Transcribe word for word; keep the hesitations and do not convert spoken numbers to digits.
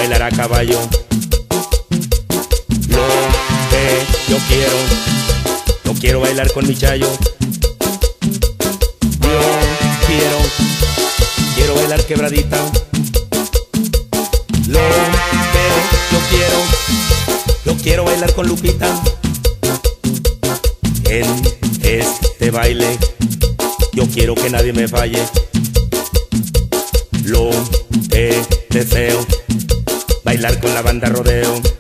bailar a caballo. Lo que yo quiero, yo quiero bailar con mi chayo. Yo quiero, quiero bailar quebradita. Lo que yo quiero, yo quiero bailar con Lupita. En este baile yo quiero que nadie me falle. Lo que deseo, bailar con la banda rodeo.